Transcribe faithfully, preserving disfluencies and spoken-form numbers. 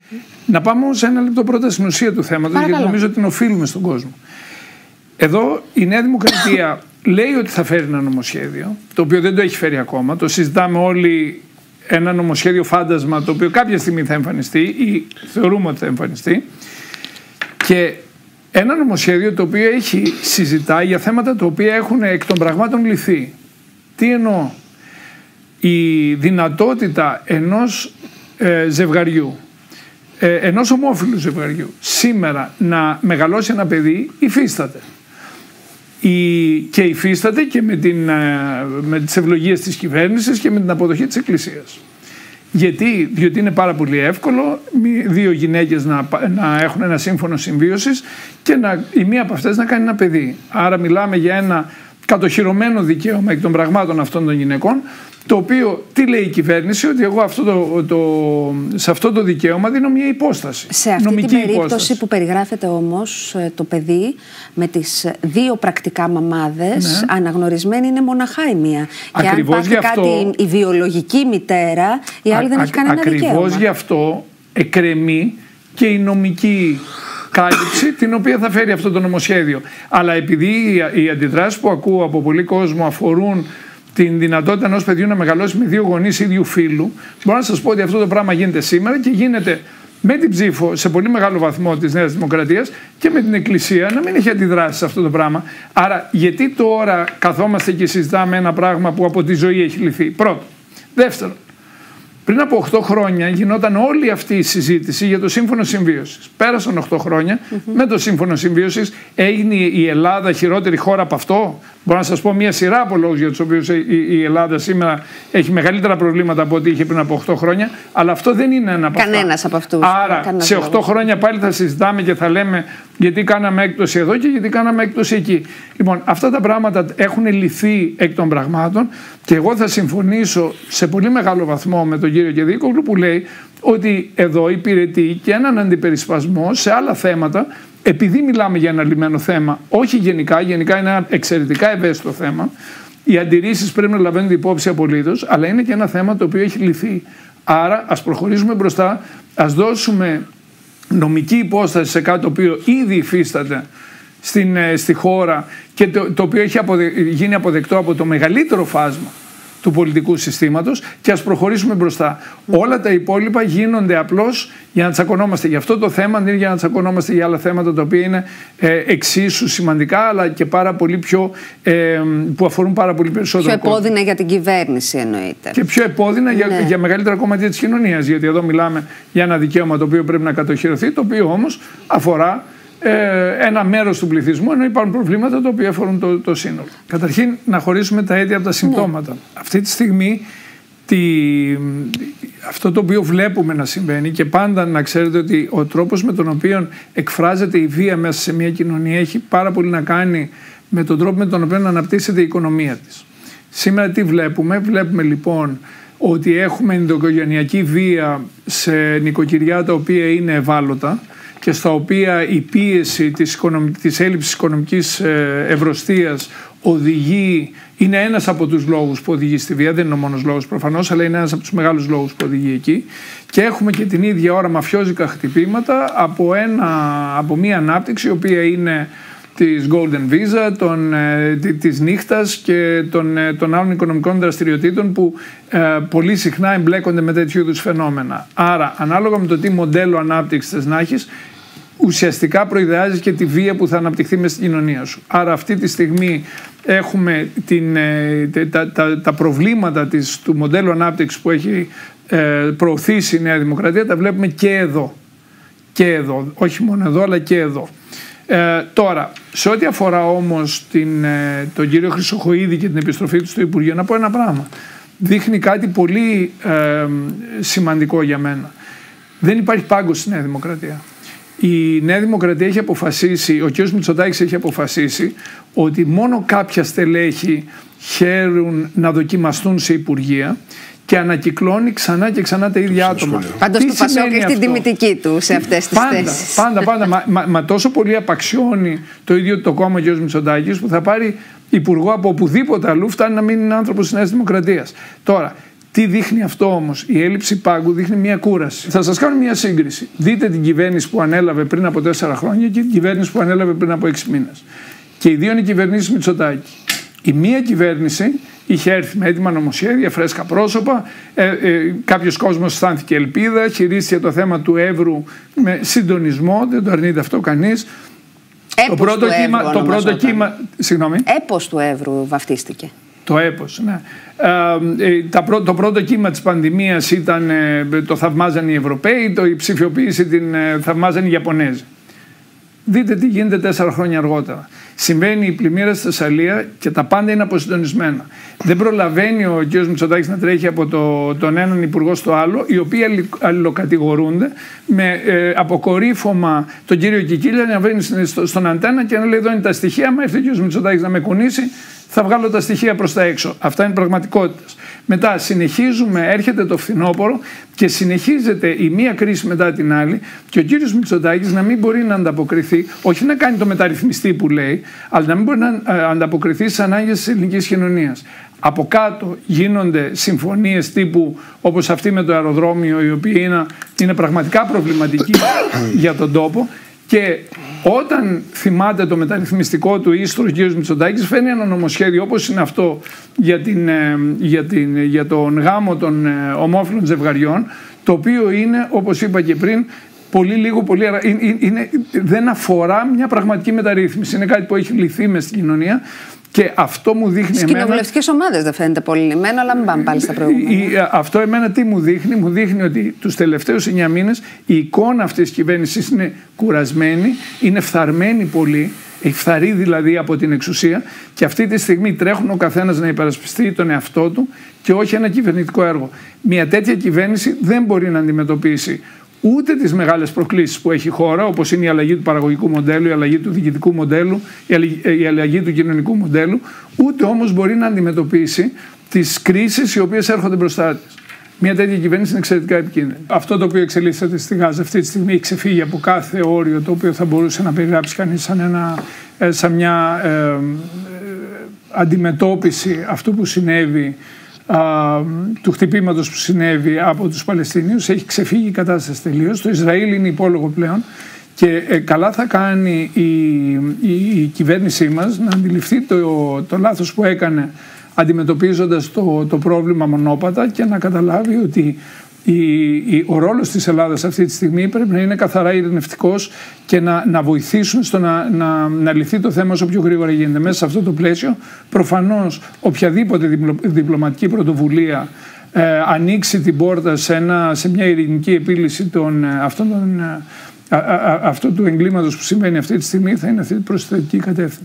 Να πάμε όμως ένα λεπτό πρώτα στην ουσία του θέματος, γιατί νομίζω ότι την οφείλουμε στον κόσμο. Εδώ η Νέα Δημοκρατία λέει ότι θα φέρει ένα νομοσχέδιο, το οποίο δεν το έχει φέρει ακόμα. Το συζητάμε όλοι, ένα νομοσχέδιο φάντασμα, το οποίο κάποια στιγμή θα εμφανιστεί ή θεωρούμε ότι θα εμφανιστεί. Και ένα νομοσχέδιο το οποίο έχει συζητάει για θέματα τα οποία έχουν εκ των πραγμάτων λυθεί. Τι εννοώ? Η δυνατότητα ενός ε, ζευγαριού, ε, ενός ομόφυλου ζευγαριού, σήμερα να μεγαλώσει ένα παιδί υφίσταται. Η, και υφίσταται και με, την, με τις ευλογίες της κυβέρνησης και με την αποδοχή της Εκκλησίας. Γιατί? Διότι είναι πάρα πολύ εύκολο δύο γυναίκες να, να έχουν ένα σύμφωνο συμβίωσης και να, η μία από αυτές να κάνει ένα παιδί. Άρα μιλάμε για ένα κατοχυρωμένο δικαίωμα εκ των πραγμάτων αυτών των γυναικών, το οποίο τι λέει η κυβέρνηση? Ότι εγώ αυτό το, το, σε αυτό το δικαίωμα δίνω μια υπόσταση. Σε αυτή νομική την περίπτωση υπόσταση που περιγράφεται όμως το παιδί με τις δύο πρακτικά μαμάδες, ναι, αναγνωρισμένη είναι μοναχά η μία. Ακριβώς και αν πάθει αυτό, κάτι η βιολογική μητέρα, η άλλη α, δεν έχει κανένα ακριβώς δικαίωμα. Ακριβώς γι' αυτό εκκρεμεί και η νομική κάλυψη την οποία θα φέρει αυτό το νομοσχέδιο. Αλλά επειδή οι αντιδράσεις που ακούω από πολλοί κόσμο αφορούν την δυνατότητα ενός παιδιού να μεγαλώσει με δύο γονείς ίδιου φύλου, μπορώ να σας πω ότι αυτό το πράγμα γίνεται σήμερα και γίνεται με την ψήφο σε πολύ μεγάλο βαθμό της Νέας Δημοκρατίας και με την Εκκλησία να μην έχει αντιδράσει σε αυτό το πράγμα. Άρα γιατί τώρα καθόμαστε και συζητάμε ένα πράγμα που από τη ζωή έχει λυθεί? Πρώτο. Δεύτερο. Πριν από οκτώ χρόνια γινόταν όλη αυτή η συζήτηση για το Σύμφωνο Συμβίωσης. Πέρασαν οκτώ χρόνια. Mm-hmm. Με το Σύμφωνο Συμβίωσης έγινε η Ελλάδα χειρότερη χώρα από αυτό? Μπορώ να σας πω μια σειρά από λόγους για τους οποίους η Ελλάδα σήμερα έχει μεγαλύτερα προβλήματα από ό,τι είχε πριν από οκτώ χρόνια. Αλλά αυτό δεν είναι ένα από αυτά. Κανένας από αυτούς. Άρα σε οκτώ χρόνια πάλι θα συζητάμε και θα λέμε γιατί κάναμε έκπτωση εδώ και γιατί κάναμε έκπτωση εκεί. Λοιπόν, αυτά τα πράγματα έχουν λυθεί εκ των πραγμάτων και εγώ θα συμφωνήσω σε πολύ μεγάλο βαθμό με τον κύριο Κεδίκογλου που λέει ότι εδώ υπηρετεί και έναν αντιπερισπασμό σε άλλα θέματα, επειδή μιλάμε για ένα λυμμένο θέμα, όχι γενικά, γενικά είναι ένα εξαιρετικά ευαίσθητο θέμα. Οι αντιρρήσεις πρέπει να λαμβάνονται υπόψη απολύτως, αλλά είναι και ένα θέμα το οποίο έχει λυθεί. Άρα ας προχωρήσουμε μπροστά, ας δώσουμε νομική υπόσταση σε κάτι το οποίο ήδη υφίσταται στην, στη χώρα και το, το οποίο έχει αποδε, γίνει αποδεκτό από το μεγαλύτερο φάσμα του πολιτικού συστήματος και ας προχωρήσουμε μπροστά. Mm. Όλα τα υπόλοιπα γίνονται απλώς για να τσακωνόμαστε για αυτό το θέμα, δεν είναι για να τσακωνόμαστε για άλλα θέματα τα οποία είναι ε, εξίσου σημαντικά, αλλά και πάρα πολύ πιο, ε, που αφορούν πάρα πολύ περισσότερο. Πιο επώδυνα για την κυβέρνηση εννοείται. Και πιο επώδυνα ναι. για, για μεγαλύτερα κομμάτια της κοινωνίας, γιατί εδώ μιλάμε για ένα δικαίωμα το οποίο πρέπει να κατοχυρωθεί, το οποίο όμως αφορά ένα μέρος του πληθυσμού, ενώ υπάρχουν προβλήματα τα οποία αφορούν το, το σύνολο. Καταρχήν, να χωρίσουμε τα αίτια από τα συμπτώματα. Ναι. Αυτή τη στιγμή, τη, αυτό το οποίο βλέπουμε να συμβαίνει και πάντα να ξέρετε ότι ο τρόπος με τον οποίο εκφράζεται η βία μέσα σε μια κοινωνία έχει πάρα πολύ να κάνει με τον τρόπο με τον οποίο αναπτύσσεται η οικονομία της. Σήμερα τι βλέπουμε? Βλέπουμε λοιπόν ότι έχουμε ενδοοικογενειακή βία σε νοικοκυριά τα οποία είναι ευάλωτα και στα οποία η πίεση της, οικονομ... της έλλειψης οικονομικής ευρωστίας οδηγεί, είναι ένας από τους λόγους που οδηγεί στη βία, δεν είναι ο μόνος λόγος προφανώς, αλλά είναι ένας από τους μεγάλους λόγους που οδηγεί εκεί. Και έχουμε και την ίδια ώρα μαφιόζικα χτυπήματα από, ένα... από μια ανάπτυξη η οποία είναι της Golden Visa, των, ε, της νύχτας και των, ε, των άλλων οικονομικών δραστηριοτήτων που ε, πολύ συχνά εμπλέκονται με τέτοιου είδους φαινόμενα. Άρα, ανάλογα με το τι μοντέλο ανάπτυξης θες να έχεις, ουσιαστικά προειδεάζεις και τη βία που θα αναπτυχθεί μες στην κοινωνία σου. Άρα αυτή τη στιγμή έχουμε την, ε, τα, τα, τα προβλήματα της, του μοντέλου ανάπτυξης που έχει ε, προωθήσει η Νέα Δημοκρατία, τα βλέπουμε και εδώ. Και εδώ. Όχι μόνο εδώ, αλλά και εδώ. Ε, τώρα, σε ό,τι αφορά όμως την, ε, τον κύριο Χρυσοχοΐδη και την επιστροφή του στο Υπουργείο, να πω ένα πράγμα. Δείχνει κάτι πολύ ε, σημαντικό για μένα. Δεν υπάρχει πάγκος στη Νέα Δημοκρατία. Η Νέα Δημοκρατία έχει αποφασίσει, ο κ. Μητσοτάκης έχει αποφασίσει ότι μόνο κάποια στελέχη χαίρουν να δοκιμαστούν σε υπουργεία και ανακυκλώνει ξανά και ξανά τα ίδια άτομα. Πάντως το Πασόκ έχει την τιμητική του σε αυτές τις πάντα, θέσεις. Πάντα, πάντα. μα, μα, μα τόσο πολύ απαξιώνει το ίδιο το κόμμα ο κ. Μητσοτάκης που θα πάρει υπουργό από οπουδήποτε αλλού φτάνει να μην είναι άνθρωπος της Νέας Δημοκρατίας. Τώρα, Τι δείχνει αυτό όμως? Η έλλειψη πάγκου δείχνει μια κούραση. Θα σας κάνω μια σύγκριση. Δείτε την κυβέρνηση που ανέλαβε πριν από τέσσερα χρόνια και την κυβέρνηση που ανέλαβε πριν από έξι μήνες. Και οι δύο είναι κυβερνήσεις Μητσοτάκη. Η μία κυβέρνηση είχε έρθει με έτοιμα νομοσχέδια, φρέσκα πρόσωπα, ε, ε, κάποιος κόσμος αισθάνθηκε ελπίδα, χειρίστηκε το θέμα του Εύρου με συντονισμό, δεν το αρνείται αυτό κανείς. Έπος το πρώτο του κύμα, Εύρου το πρώτο κύμα, συγγνώμη. Έπος του Εύρου βαφτίστηκε. Το έπος, ναι. Ε, ε, τα πρω, το πρώτο κύμα της πανδημίας ήταν, ε, το θαυμάζαν οι Ευρωπαίοι, το, η ψηφιοποίηση την ε, θαυμάζαν οι Ιαπωνέζοι. Δείτε τι γίνεται τέσσερα χρόνια αργότερα. Συμβαίνει η πλημμύρα στη Θεσσαλία και τα πάντα είναι αποσυντονισμένα. Δεν προλαβαίνει ο κ. Μητσοτάκης να τρέχει από το, τον έναν υπουργό στο άλλο, οι οποίοι αλληλοκατηγορούνται με ε, αποκορύφωμα τον κύριο Κικίλια να βγαίνει στο, στον αντένα και να λέει: εδώ είναι τα στοιχεία. Μα έρθει ο κ. Μητσοτάκης να με κουνήσει, θα βγάλω τα στοιχεία προς τα έξω. Αυτά είναι πραγματικότητα. Μετά συνεχίζουμε, έρχεται το φθινόπωρο και συνεχίζεται η μία κρίση μετά την άλλη και ο κύριος Μητσοτάκης να μην μπορεί να ανταποκριθεί, όχι να κάνει το μεταρρυθμιστή που λέει, αλλά να μην μπορεί να ανταποκριθεί στις ανάγκες της ελληνικής κοινωνίας. Από κάτω γίνονται συμφωνίες τύπου όπως αυτή με το αεροδρόμιο, η οποία είναι, είναι πραγματικά προβληματική για τον τόπο. Και όταν θυμάται το μεταρρυθμιστικό του ίστρο ο κ. Μητσοτάκης, φέρνει ένα νομοσχέδιο όπως είναι αυτό για, την, για, την, για τον γάμο των ομόφυλων ζευγαριών, το οποίο είναι, όπως είπα και πριν, πολύ λίγο, πολύ, είναι, είναι, δεν αφορά μια πραγματική μεταρρύθμιση. Είναι κάτι που έχει λυθεί μες στην κοινωνία. Και αυτό μου δείχνει. Στις κοινοβουλευτικές ομάδες δεν φαίνεται πολύ λυμμένο, αλλά μην πάμε πάλι στα προηγούμενα. Αυτό εμένα τι μου δείχνει? Μου δείχνει ότι τους τελευταίους εννιά μήνες η εικόνα αυτής της κυβέρνησης είναι κουρασμένη, είναι φθαρμένη πολύ, έχει φθαρεί δηλαδή από την εξουσία και αυτή τη στιγμή τρέχουν ο καθένας να υπερασπιστεί τον εαυτό του και όχι ένα κυβερνητικό έργο. Μια τέτοια κυβέρνηση δεν μπορεί να αντιμετωπίσει ούτε τις μεγάλες προκλήσεις που έχει η χώρα, όπως είναι η αλλαγή του παραγωγικού μοντέλου, η αλλαγή του διοικητικού μοντέλου, η αλλαγή του κοινωνικού μοντέλου, ούτε όμως μπορεί να αντιμετωπίσει τις κρίσεις οι οποίες έρχονται μπροστά της. Μια τέτοια κυβέρνηση είναι εξαιρετικά επικίνδυνη. Αυτό το οποίο εξελίσσεται στη Γάζα αυτή τη στιγμή έχει ξεφύγει από κάθε όριο το οποίο θα μπορούσε να περιγράψει κανείς σαν, ένα, σαν μια ε, ε, αντιμετώπιση αυτού που συνέβη, Α, του χτυπήματος που συνέβη από τους Παλαιστινίους. Έχει ξεφύγει η κατάσταση τελείως. Το Ισραήλ είναι υπόλογο πλέον και ε, καλά θα κάνει η, η, η κυβέρνησή μας να αντιληφθεί το, το λάθος που έκανε αντιμετωπίζοντας το, το πρόβλημα μονόπατα και να καταλάβει ότι η, η, ο ρόλος της Ελλάδας αυτή τη στιγμή πρέπει να είναι καθαρά ειρηνευτικός και να, να βοηθήσουν στο να, να, να λυθεί το θέμα όσο πιο γρήγορα γίνεται. Μέσα σε αυτό το πλαίσιο, προφανώς οποιαδήποτε διπλω, διπλωματική πρωτοβουλία ε, ανοίξει την πόρτα σε, ένα, σε μια ειρηνική επίλυση των, αυτών των, α, α, α, αυτού του εγκλήματος που συμβαίνει αυτή τη στιγμή θα είναι αυτή η προσθετική κατεύθυνση.